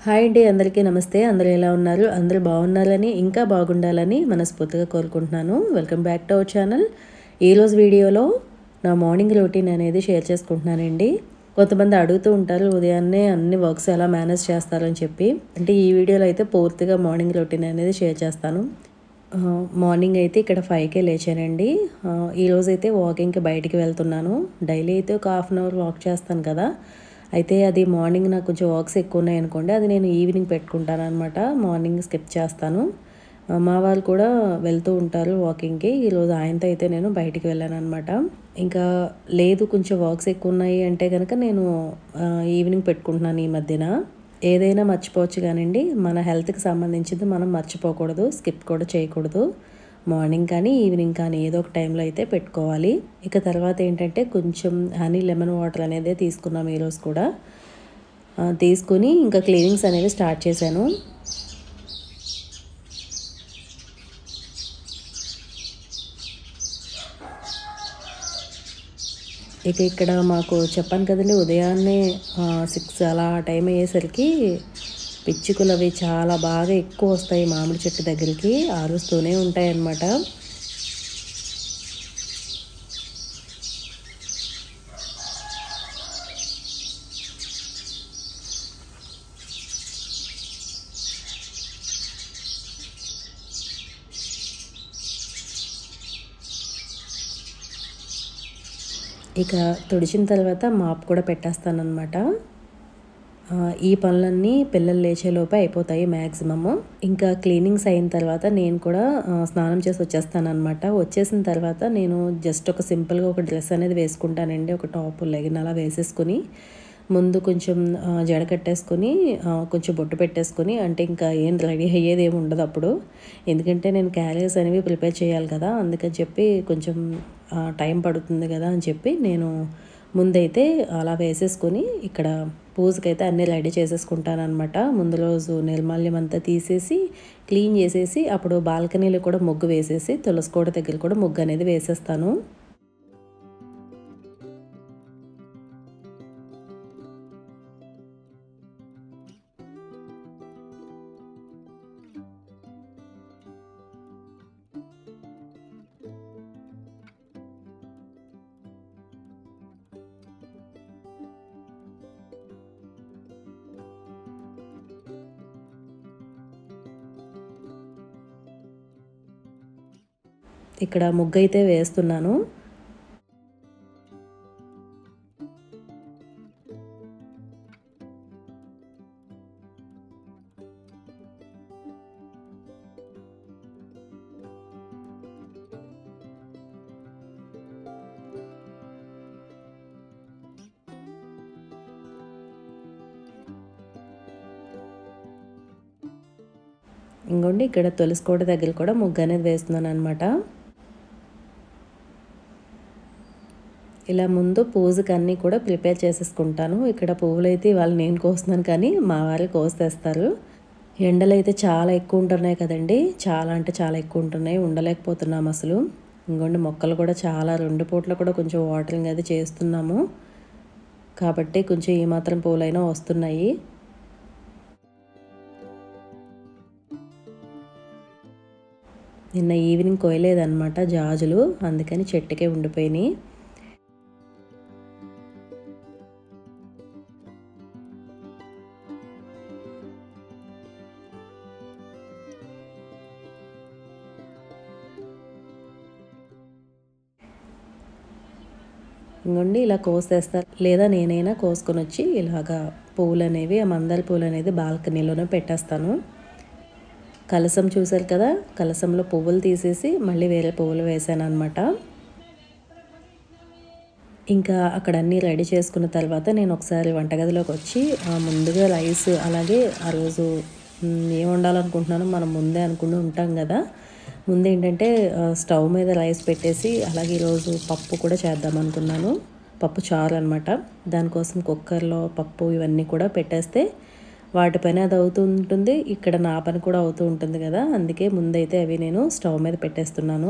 Hi అండి, అందరికీ నమస్తే. అందరూ ఎలా ఉన్నారు? అందరూ బాగున్నారని, ఇంకా బాగుండాలని మనస్ఫూర్తిగా కోరుకుంటున్నాను. Welcome back to our channel. ఈరోజు వీడియోలో నా మార్నింగ్ రొటీన్ అనేది షేర్ చేసుకుంటున్నానండి. కొంతమంది అడుగుతూ ఉంటారు, ఉదయాన్నే అన్ని వర్క్స్ ఎలా మేనేజ్ చేస్తారని చెప్పి. అంటే ఈ వీడియోలో అయితే పూర్తిగా మార్నింగ్ రొటీన్ అనేది షేర్ చేస్తాను. మార్నింగ్ అయితే ఇక్కడ 5కే లేచానండి. ఈరోజైతే వాకింగ్కి బయటికి వెళ్తున్నాను. డైలీ అయితే ఒక హాఫ్ అన్ అవర్ వాక్ చేస్తాను కదా. అయితే అది మార్నింగ్ నాకు కొంచెం వర్క్స్ ఎక్కువ ఉన్నాయనుకోండి, అది నేను ఈవినింగ్ పెట్టుకుంటాను అనమాట. మార్నింగ్ స్కిప్ చేస్తాను. మా వాళ్ళు కూడా వెళ్తూ ఉంటారు వాకింగ్కి. ఈరోజు ఆయనతో అయితే నేను బయటికి వెళ్ళాను అనమాట. ఇంకా లేదు కొంచెం వర్క్స్ ఎక్కువ ఉన్నాయి అంటే కనుక నేను ఈవినింగ్ పెట్టుకుంటున్నాను ఈ మధ్యన. ఏదైనా మర్చిపోవచ్చు కానండి, మన హెల్త్కి సంబంధించింది మనం మర్చిపోకూడదు, స్కిప్ కూడా చేయకూడదు. మార్నింగ్ కానీ ఈవినింగ్ కానీ ఏదో ఒక టైంలో అయితే పెట్టుకోవాలి. ఇక తర్వాత ఏంటంటే కొంచెం హనీ లెమన్ వాటర్ అనేది తీసుకున్నాం ఈరోజు కూడా. తీసుకుని ఇంకా క్లీనింగ్స్ అనేవి స్టార్ట్ చేశాను. ఇక ఇక్కడ మాకు చెప్పాను కదండి, ఉదయాన్నే 6 అలా టైం అయ్యేసరికి పిచ్చుకలు అవి చాలా బాగా ఎక్కువ వస్తాయి మామిడి చెట్టు దగ్గరికి, అరుస్తూనే ఉంటాయి అన్నమాట. ఇక తుడిచిన తర్వాత మాప్ కూడా పెట్టేస్తానన్నమాట. ఈ పనులన్నీ పిల్లలు లేచేలోపే అయిపోతాయి మ్యాక్సిమము. ఇంకా క్లీనింగ్స్ అయిన తర్వాత నేను కూడా స్నానం చేసి వచ్చేస్తానన్నమాట. వచ్చేసిన తర్వాత నేను జస్ట్ ఒక సింపుల్గా ఒక డ్రెస్ అనేది వేసుకుంటానండి. ఒక టాప్ లెగిన్ అలా వేసేసుకుని ముందు కొంచెం జడ కట్టేసుకొని కొంచెం బొట్టు పెట్టేసుకొని, అంటే ఇంకా ఏం రెడీ అయ్యేది ఏమి ఉండదు అప్పుడు. ఎందుకంటే నేను క్యారేజెస్ అనేవి ప్రిపేర్ చేయాలి కదా, అందుకని చెప్పి కొంచెం టైం పడుతుంది కదా అని చెప్పి నేను ముందైతే అలా వేసేసుకొని ఇక్కడ పూజకైతే అన్నీ రెడీ చేసేసుకుంటాను అనమాట. ముందు రోజు నిర్మాల్యం అంతా తీసేసి క్లీన్ చేసేసి అప్పుడు బాల్కనీలో కూడా ముగ్గు వేసేసి తులసి కోట దగ్గర కూడా ముగ్గు అనేది వేసేస్తాను. ఇక్కడ ముగ్గు అయితే వేస్తున్నాను. ఇంకోండి ఇక్కడ తులసి కోట దగ్గర కూడా ముగ్గు అనేది వేస్తున్నాను అనమాట. ఇలా ముందు పూజకి అన్నీ కూడా ప్రిపేర్ చేసేసుకుంటాను. ఇక్కడ పువ్వులు అయితే ఇవాళ నేను కోస్తున్నాను కానీ మా వాళ్ళు కోసేస్తారు. ఎండలు అయితే చాలా ఎక్కువ ఉంటున్నాయి కదండి, చాలా అంటే చాలా ఎక్కువ ఉంటున్నాయి, ఉండలేకపోతున్నాము అసలు. ఇంకోండి మొక్కలు కూడా చాలా 2 పూట్ల కూడా కొంచెం వాటరింగ్ అది చేస్తున్నాము కాబట్టి కొంచెం ఈ మాత్రం పూలైనా వస్తున్నాయి. నిన్న ఈవినింగ్ కోయలేదన్నమాట జాజులు, అందుకని చెట్టుకే ఉండిపోయినాయి. ఇంకోండి ఇలా కోసేస్తారు, లేదా నేనైనా కోసుకొని వచ్చి ఇలాగా పువ్వులు అనేవి, ఆ మందార పువ్వులు అనేది బాల్కనీలోనే పెట్టేస్తాను. కలసం చూసారు కదా, కలసంలో పువ్వులు తీసేసి మళ్ళీ వేరే పువ్వులు వేసాను అనమాట. ఇంకా అక్కడ అన్నీ రెడీ చేసుకున్న తర్వాత నేను ఒకసారి వంటగదిలోకి వచ్చి ముందుగా రైస్, అలాగే ఆ రోజు ఏం వండాలనుకుంటున్నానో మనం ముందే అనుకుని ఉంటాం కదా. ముందేంటంటే స్టవ్ మీద రైస్ పెట్టేసి అలాగే ఈరోజు పప్పు కూడా చేద్దాం అనుకున్నాను. పప్పు చారు అనమాట. దానికోసం కుక్కర్లో పప్పు ఇవన్నీ కూడా పెట్టేస్తే వాటి పని అది అవుతూ ఉంటుంది, ఇక్కడ నా పని కూడా అవుతూ ఉంటుంది కదా. అందుకే ముందైతే అవి నేను స్టవ్ మీద పెట్టేస్తున్నాను.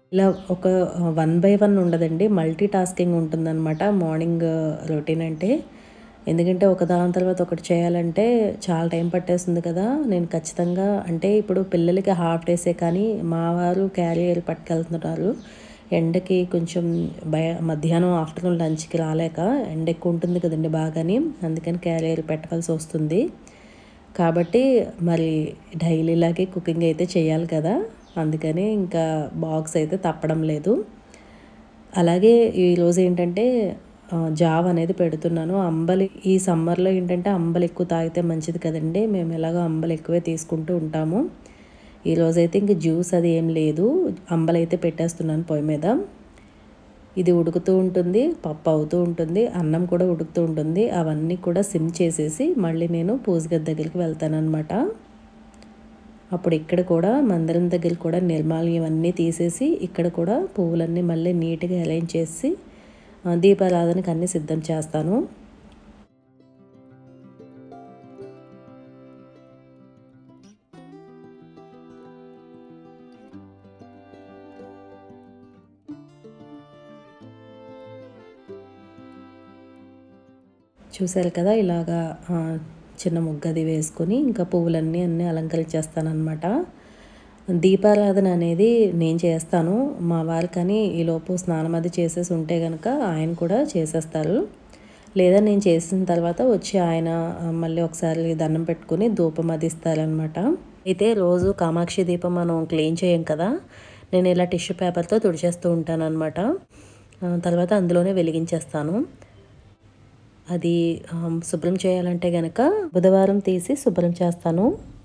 ఇలా ఒక 1 బై 1 ఉండదండి. మల్టీ టాస్కింగ్ ఉంటుందనమాట మార్నింగ్ రొటీన్ అంటే. ఎందుకంటే ఒకదాని తర్వాత ఒకటి చేయాలంటే చాలా టైం పట్టేస్తుంది కదా! నేను ఖచ్చితంగా అంటే ఇప్పుడు పిల్లలకి హాఫ్ డేసే కానీ మా వారు క్యారియర్ పట్టుకెళ్తున్నారు. ఎండకి కొంచెం మధ్యాహ్నం ఆఫ్టర్‌నూన్ లంచ్‌కి రాలేక ఎండ ఎక్కువ ఉంటుంది కదండీ బాగాని. అందుకని క్యారియర్ పెట్టవలసి వస్తుంది. కాబట్టి మరి డైలీలాగే కుకింగ్ అయితే చేయాలి కదా! అందుకని ఇంకా బాక్స్ అయితే తప్పడం లేదు. అలాగే ఈరోజు ఏంటంటే జావ అనేది పెడుతున్నాను. అంబలి ఈ సమ్మర్‌లో ఏంటంటే అంబలి ఎక్కువ తాగితే మంచిది కదండీ! మేము ఎలాగో అంబలి ఎక్కువే తీసుకుంటూ ఉంటాము. ఈరోజైతే ఇంక జ్యూస్ అది ఏం లేదు. అంబలైతే పెట్టేస్తున్నాను పొయ్యి మీద. ఇది ఉడుకుతూ ఉంటుంది, పప్పు అవుతూ ఉంటుంది, అన్నం కూడా ఉడుకుతూ ఉంటుంది. అవన్నీ కూడా సిమ్ చేసేసి మళ్ళీ నేను పూజగది దగ్గరికి వెళ్తాననమాట. అప్పుడు ఇక్కడ కూడా మందిరం దగ్గర కూడా నిర్మాల్యం ఇవన్నీ తీసేసి ఇక్కడ కూడా పువ్వులన్నీ మళ్ళీ నీట్‌గా అరేంజ్ చేసి దీపారాధనకి అన్నీ సిద్ధం చేస్తాను. చూసారు కదా! ఇలాగా చిన్న ముగ్గది వేసుకొని ఇంకా పువ్వులన్నీ అలంకరించేస్తాననమాట. దీపారాధన అనేది నేను చేస్తాను. మా వారు కానీ ఈలోపు స్నానం అది చేసేసి ఉంటే గనక ఆయన కూడా చేసేస్తారు. లేదా నేను చేసిన తర్వాత వచ్చి ఆయన మళ్ళీ ఒకసారి దండం పెట్టుకొని ధూపం అది ఇస్తారనమాట. అయితే రోజు కామాక్షి దీపం మనం క్లీన్ చేయం కదా! నేను ఇలా టిష్యూ పేపర్‌తో తుడిచేస్తూ ఉంటాననమాట. తర్వాత అందులోనే వెలిగించేస్తాను. అది శుభ్రం చేయాలంటే గనక బుధవారం తీసి శుభ్రం చేస్తాను.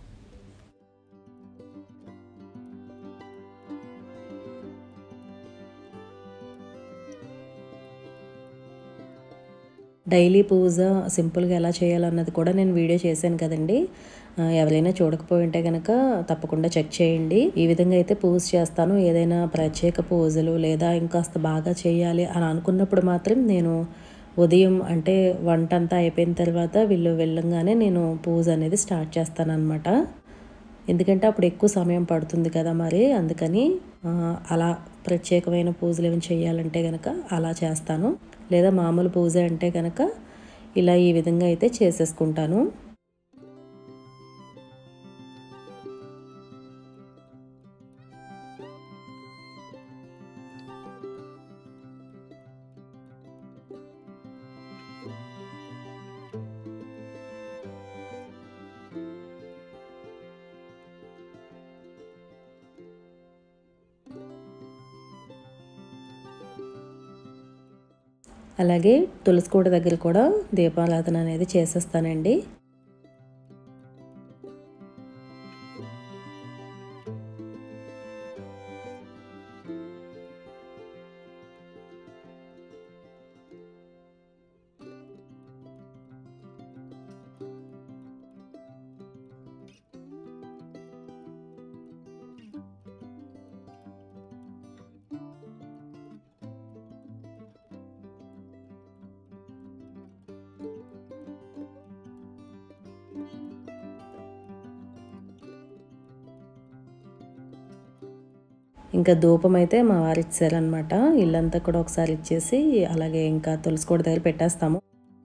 డైలీ పూజ సింపుల్‌గా ఎలా చేయాలన్నది కూడా నేను వీడియో చేశాను కదండీ! ఎవరైనా చూడకపోయి ఉంటే గనక తప్పకుండా చెక్ చేయండి. ఈ విధంగా అయితే పూజ చేస్తాను. ఏదైనా ప్రత్యేక పూజలు లేదా ఇంకాస్త బాగా చేయాలి అని అనుకున్నప్పుడు మాత్రం నేను ఉదయం అంటే వంటంతా అయిపోయిన తర్వాత వీళ్ళు వెళ్ళంగానే నేను పూజ అనేది స్టార్ట్ చేస్తాననమాట. ఎందుకంటే అప్పుడు ఎక్కువ సమయం పడుతుంది కదా మరి అందుకని అలా ప్రత్యేకమైన పూజలు ఏమైనా చేయాలంటే గనక అలా చేస్తాను. లేదా మామూలు పూజ అంటే గనక ఇలా ఈ విధంగా అయితే చేసేసుకుంటాను. అలాగే తులసి కోట దగ్గర కూడా దీపారాధన అనేది చేసేస్తానండి. ఇంకా ధూపం అయితే మా వారు ఇచ్చారనమాట. ఇల్లంతా కూడా ఒకసారి ఇచ్చేసి అలాగే ఇంకా తులసి కోట దగ్గర పెట్టేస్తాము.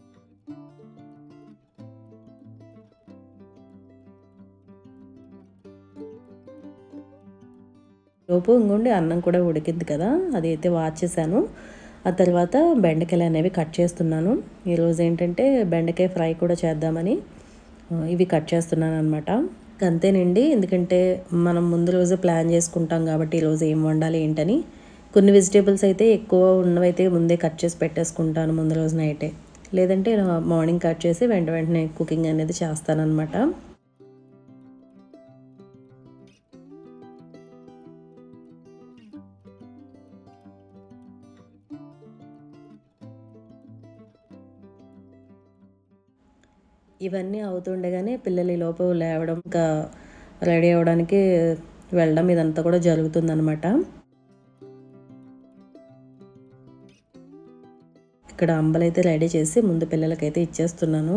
లోపు ఇంకోండి అన్నం కూడా ఉడికింది కదా! అదైతే వార్చేసాను. ఆ తర్వాత బెండకాయలు అనేవి కట్ చేస్తున్నాను. ఈరోజు ఏంటంటే బెండకాయ ఫ్రై కూడా చేద్దామని ఇవి కట్ చేస్తున్నాను అనమాట. అంతేనండి. ఎందుకంటే మనం ముందు రోజు ప్లాన్ చేసుకుంటాం కాబట్టి ఈరోజు ఏం వండాలి ఏంటని. కొన్ని వెజిటేబుల్స్ అయితే ఎక్కువ ఉన్నవైతే ముందే కట్ చేసి పెట్టేసుకుంటాను ముందు రోజు నైటే. లేదంటే మార్నింగ్ కట్ చేసి వెంటనే కుకింగ్ అనేది చేస్తానన్నమాట. ఇవన్నీ అవుతుండగానే పిల్లలు ఈలోపు లేవడం, ఇంకా రెడీ అవ్వడానికి వెళ్ళడం ఇదంతా కూడా జరుగుతుందనమాట. ఇక్కడ అంబలైతే రెడీ చేసి ముందు పిల్లలకైతే ఇచ్చేస్తున్నాను.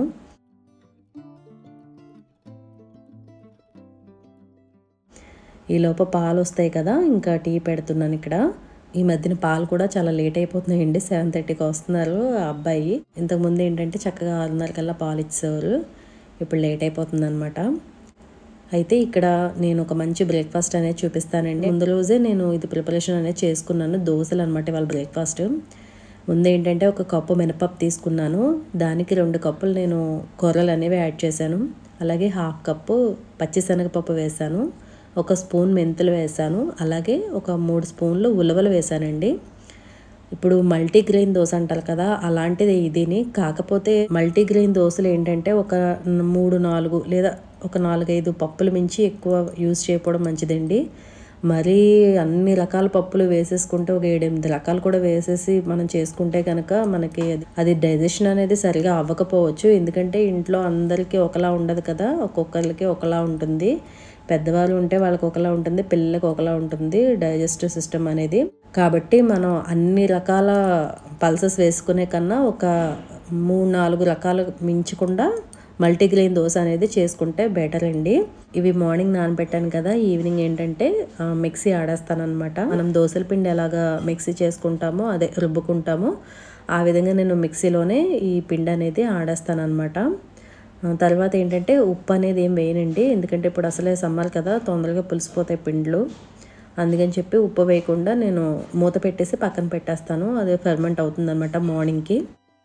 ఈలోపు పాలు వస్తాయి కదా, ఇంకా టీ పెడుతున్నాను ఇక్కడ. ఈ మధ్యన పాలు కూడా చాలా లేట్ అయిపోతున్నాయండి. 7:30కి వస్తున్నారు ఆ అబ్బాయి. ఇంతకుముందు ఏంటంటే చక్కగా 6:30 కల్లా పాలు ఇచ్చేవారు. ఇప్పుడు లేట్ అయిపోతుంది అనమాట. అయితే ఇక్కడ నేను ఒక మంచి బ్రేక్ఫాస్ట్ అనేది చూపిస్తానండి. ముందు రోజే నేను ఇది ప్రిపరేషన్ అనేది చేసుకున్నాను. దోశలు అనమాట ఇవాళ బ్రేక్ఫాస్ట్. ముందు ఏంటంటే ఒక కప్పు మినపప్పు తీసుకున్నాను. దానికి 2 కప్పులు నేను కొర్రలు అనేవి యాడ్ చేశాను. అలాగే 1/2 కప్పు పచ్చిశనగపప్పు వేశాను. 1 స్పూన్ మెంతులు వేశాను. అలాగే ఒక 3 స్పూన్లు ఉలవలు వేశానండి. ఇప్పుడు మల్టీగ్రెయిన్ దోశ అంటారు కదా, అలాంటిది ఇదిని. కాకపోతే మల్టీగ్రెయిన్ దోశలు ఏంటంటే ఒక 3, 4 లేదా ఒక 4, 5 పప్పులు మించి ఎక్కువ యూజ్ చేయకపోవడం మంచిదండి. మరీ అన్ని రకాల పప్పులు వేసేసుకుంటే ఒక 7, 8 రకాలు కూడా వేసేసి మనం చేసుకుంటే కనుక మనకి అది డైజెషన్ అనేది సరిగా అవ్వకపోవచ్చు. ఎందుకంటే ఇంట్లో అందరికీ ఒకలా ఉండదు కదా, ఒక్కొక్కరికి ఒకలా ఉంటుంది. పెద్దవాళ్ళు ఉంటే వాళ్ళకి ఒకలా ఉంటుంది, పిల్లలకి ఒకలా ఉంటుంది డైజెస్టివ్ సిస్టమ్ అనేది. కాబట్టి మనం అన్ని రకాల పల్సెస్ వేసుకునే కన్నా ఒక 3, 4 రకాలు మించకుండా మల్టీగ్రెయిన్ దోశ అనేది చేసుకుంటే బెటర్ అండి. ఇవి మార్నింగ్ నానబెట్టాను కదా, ఈవినింగ్ ఏంటంటే మిక్సీ ఆడేస్తాను అనమాట. మనం దోశల పిండి ఎలాగా మిక్సీ చేసుకుంటామో, అదే రుబ్బుకుంటామో ఆ విధంగా నేను మిక్సీలోనే ఈ పిండి అనేది ఆడేస్తాను అనమాట. తర్వాత ఏంటంటే ఉప్పు అనేది ఏం వేయనండి, ఎందుకంటే ఇప్పుడు అసలే సమ్మర్ కదా, తొందరగా పులిసిపోతాయి పిండ్లు. అందుకని చెప్పి ఉప్పు వేయకుండా నేను మూత పెట్టేసి పక్కన పెట్టేస్తాను. అది ఫెర్మెంట్ అవుతుంది అనమాట మార్నింగ్కి.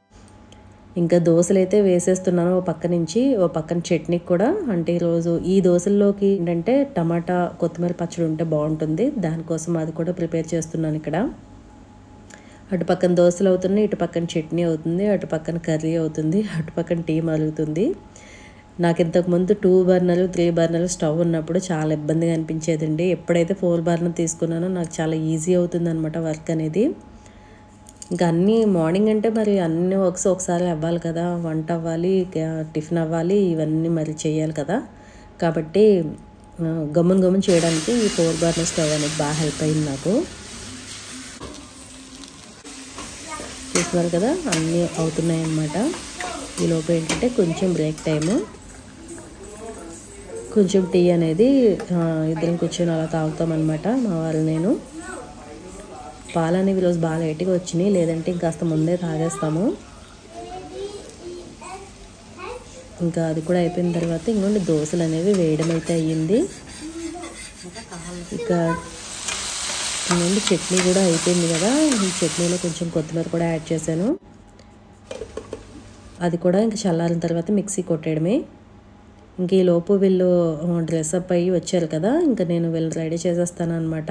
ఇంకా దోశలు అయితే వేసేస్తున్నాను ఓ పక్క నుంచి. ఓ పక్కన చట్నీ కూడా, అంటే ఈరోజు ఈ దోశల్లోకి ఏంటంటే టమాటా కొత్తిమీర పచ్చడి ఉంటే బాగుంటుంది. దానికోసం అది కూడా ప్రిపేర్ చేస్తున్నాను ఇక్కడ. అటు పక్కన దోశలు అవుతున్నాయి, ఇటు పక్కన చట్నీ అవుతుంది, అటు పక్కన కర్రీ అవుతుంది, అటు పక్కన టీ మరుగుతుంది. నాకు ఇంతకుముందు 2 బర్నర్లు 3 బర్నర్లు స్టవ్ ఉన్నప్పుడు చాలా ఇబ్బందిగా అనిపించేదండి. ఎప్పుడైతే 4 బర్నర్ తీసుకున్నానో నాకు చాలా ఈజీ అవుతుంది అనమాట వర్క్ అనేది. ఇంకా అన్నీ మార్నింగ్ అంటే మరి అన్నీ ఒకసారి అవ్వాలి కదా, వంట అవ్వాలి, టిఫిన్ అవ్వాలి, ఇవన్నీ మరి చేయాలి కదా. కాబట్టి గమ్మున చేయడానికి ఈ 4 బర్నర్ స్టవ్ అనేది బాగా హెల్ప్ అయింది నాకు. చూస్తున్నారు కదా, అన్నీ అవుతున్నాయి అన్నమాట. ఈలోపు ఏంటంటే కొంచెం బ్రేక్ టైము, కొంచెం టీ అనేది ఇద్దరం కూర్చొని అలా తాగుతామన్నమాట మా వాళ్ళు నేను. పాలు అనేవి ఈరోజు బాగా లేట్గా వచ్చినాయి, లేదంటే ఇంకాస్త ముందే తాగేస్తాము. ఇంకా అది కూడా అయిపోయిన తర్వాత ఇంకొండి దోశలు అనేవి వేయడం అయితే అయ్యింది. ఇక ఇంకొండి చట్నీ కూడా అయిపోయింది కదా, ఈ చట్నీలో కొంచెం కొత్తిమీర కూడా యాడ్ చేశాను. అది కూడా ఇంకా చల్లారిన తర్వాత మిక్సీ కొట్టేయడమే. ఇంక ఈ లోపు వీళ్ళు డ్రెస్అప్ అయ్యి వచ్చారు కదా, ఇంకా నేను వీళ్ళు రెడీ చేసేస్తాను అనమాట.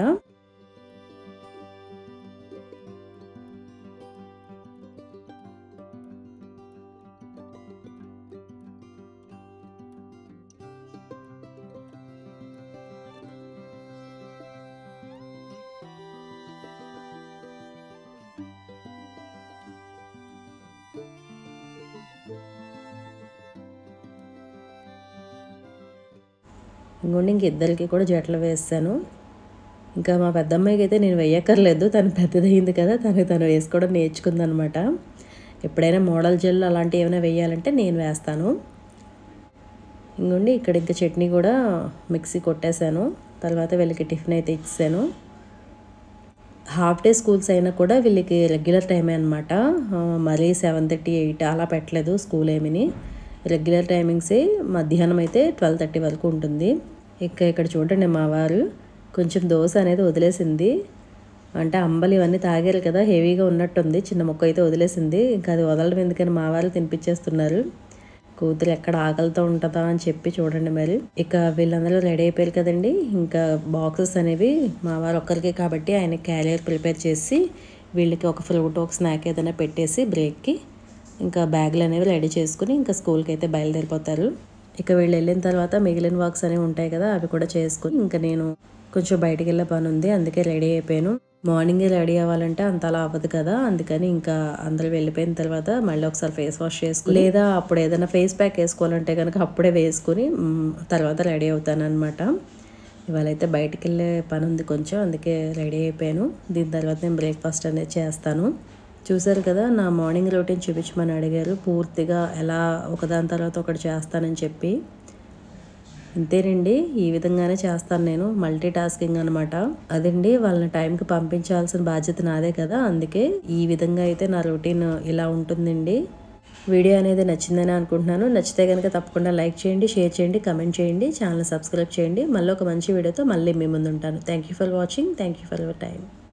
ఇంకొండి ఇంక ఇద్దరికి కూడా జట్లు వేసాను. ఇంకా మా పెద్దమ్మాయికి అయితే నేను వేయక్కర్లేదు, తను పెద్దదయ్యింది కదా, తను వేసుకోవడం నేర్చుకుందనమాట. ఎప్పుడైనా మోడల్ జెల్ అలాంటివి ఏమైనా వేయాలంటే నేను వేస్తాను. ఇంకొండి ఇక్కడ ఇంకా చట్నీ కూడా మిక్సీ కొట్టేశాను. తర్వాత వీళ్ళకి టిఫిన్ అయితే ఇచ్చాను. హాఫ్ డే స్కూల్స్ అయినా కూడా వీళ్ళకి రెగ్యులర్ టైమే అనమాట. మరీ 7:30, 8 అలా పెట్టలేదు స్కూల్ ఏమిని. రెగ్యులర్ టైమింగ్సే. మధ్యాహ్నం అయితే 12:30 వరకు ఉంటుంది. ఇక్కడ చూడండి మా వారు కొంచెం దోశ అనేది వదిలేసింది. అంటే అంబలి ఇవన్నీ తాగారు కదా, హెవీగా ఉన్నట్టుంది. చిన్న ముక్క అయితే వదిలేసింది. ఇంకా అది వదలడం ఎందుకని మా వారు తినిపించేస్తున్నారు. కూతురు ఎక్కడ ఆకలితో ఉంటుందా అని చెప్పి చూడండి మరి. ఇక వీళ్ళందరూ రెడీ అయిపోయారు కదండి. ఇంకా బాక్సెస్ అనేవి మా వారు ఒక్కరికే కాబట్టి ఆయన క్యారియర్ ప్రిపేర్ చేసి వీళ్ళకి ఒక ఫ్రూట్, ఒక స్నాక్ ఏదైనా పెట్టేసి బ్రేక్కి ఇంకా బ్యాగులు అనేవి రెడీ చేసుకుని ఇంకా స్కూల్కి అయితే బయలుదేరిపోతారు. ఇక వీళ్ళు వెళ్ళిన తర్వాత మిగిలిన వర్క్స్ అనేవి ఉంటాయి కదా, అవి కూడా చేసుకుని ఇంకా నేను కొంచెం బయటికి వెళ్ళే పని ఉంది, అందుకే రెడీ అయిపోయాను. మార్నింగే రెడీ అవ్వాలంటే అంత అలా అవ్వదు కదా, అందుకని ఇంకా అందరూ వెళ్ళిపోయిన తర్వాత మళ్ళీ ఒకసారి ఫేస్ వాష్ చేసుకుని, లేదా అప్పుడు ఏదైనా ఫేస్ ప్యాక్ వేసుకోవాలంటే కనుక అప్పుడే వేసుకుని తర్వాత రెడీ అవుతాను అనమాట. ఇవాళైతే బయటికి వెళ్ళే పని ఉంది కొంచెం, అందుకే రెడీ అయిపోయాను. దీని తర్వాత నేను బ్రేక్ఫాస్ట్ అనేది చేస్తాను. చూసారు కదా, నా మార్నింగ్ రొటీన్ చూపించమని అడిగారు. పూర్తిగా ఎలా ఒకదాని తర్వాత ఒకటి చేస్తానని చెప్పి అంతేనండి, ఈ విధంగానే చేస్తాను నేను. మల్టీ టాస్కింగ్ అనమాట. అదండి, వాళ్ళని టైంకి పంపించాల్సిన బాధ్యత నాదే కదా, అందుకే ఈ విధంగా అయితే నా రొటీన్ ఇలా ఉంటుందండి. వీడియో అనేది నచ్చిందని అనుకుంటున్నాను. నచ్చితే కనుక తప్పకుండా లైక్ చేయండి, షేర్ చేయండి, కమెంట్ చేయండి, ఛానల్ సబ్స్క్రైబ్ చేయండి. మళ్ళీ ఒక మంచి వీడియోతో మళ్ళీ మీ ముందు ఉంటాను. Thank you for watching. Thank you for your time.